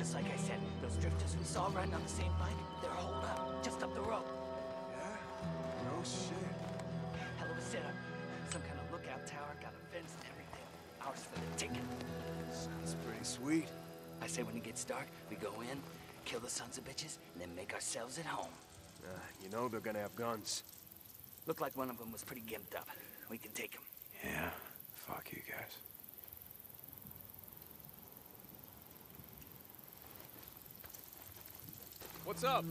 Just like I said, those drifters we saw riding on the same bike, they're holed up, just up the road. Yeah? No shit. Hell of a setup. Some kind of lookout tower, got a fence and everything. Ours for the ticket. Sounds pretty sweet. I say when it gets dark, we go in, kill the sons of bitches, and then make ourselves at home. You know they're gonna have guns. Looked like one of them was pretty gimped up. We can take him. Yeah, fuck you guys. What's up?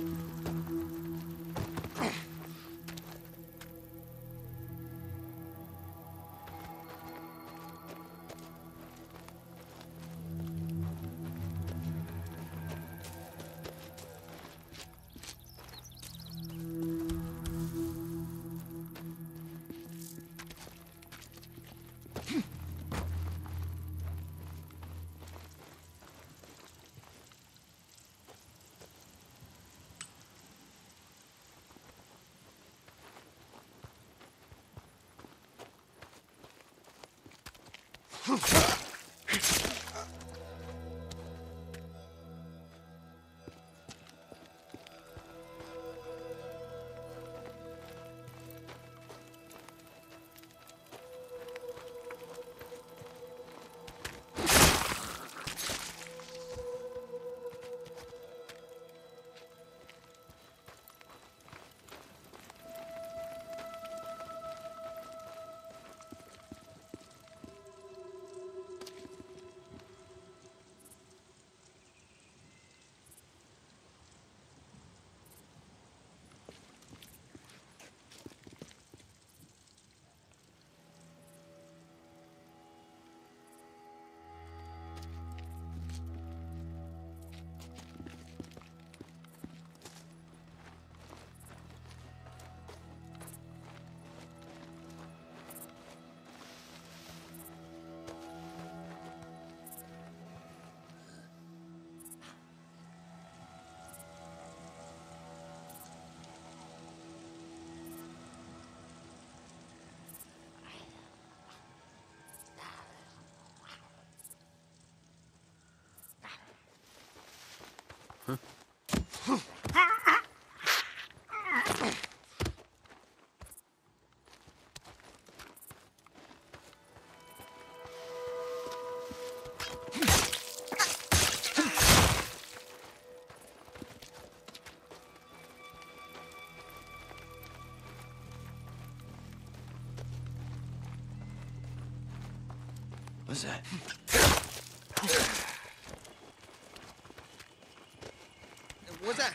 What's that? What's that?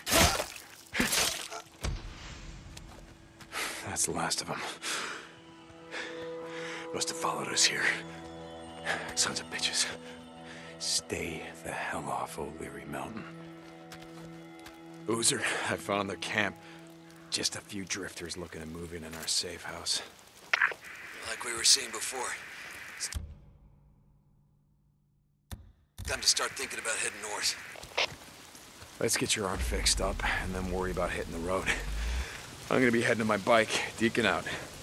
That's the last of them. Must have followed us here. Sons of bitches. Stay the hell off O'Leary Mountain. Boozer, I found their camp. Just a few drifters looking to move in our safe house. Like we were saying before. Time to start thinking about heading north. Let's get your arm fixed up and then worry about hitting the road. I'm gonna be heading to my bike. Deacon out.